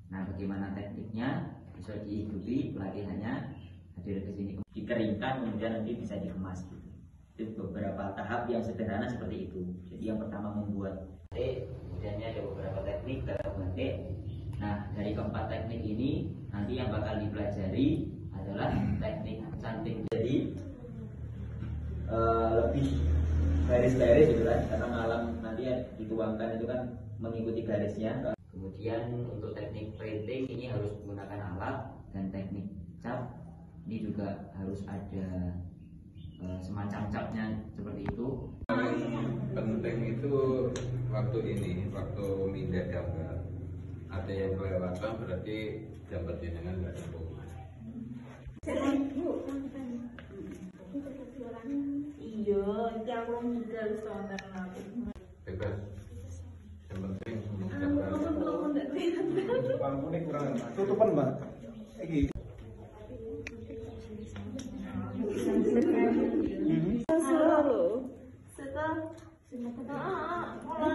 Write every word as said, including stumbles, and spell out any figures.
Nah, bagaimana tekniknya bisa diikuti pelatihannya, hadir ke sini, dikeringkan kemudian nanti bisa dikemas gitu. Itu beberapa tahap yang sederhana seperti itu. Jadi yang pertama membuat batik, kemudiannya ada beberapa teknik dalam batik. Nah, dari keempat teknik ini nanti yang bakal dipelajari adalah teknik canting. Jadi uh, lebih garis-garis gitu kan, karena malam nanti ya dituangkan itu kan mengikuti garisnya. Kemudian untuk teknik printing ini harus menggunakan alat, dan teknik cap ini juga harus ada uh, semacam capnya seperti itu. Paling penting itu waktu ini, waktu mindah gambar. Ada yang kelewatan berarti gambar jenengan nggak sempurna. Iya, yang mau mikir soalnya nanti. Bebas. Yang penting gambar. Lampu ini kurang tutupan mbak. Iki. Selalu. Setelah. Ah,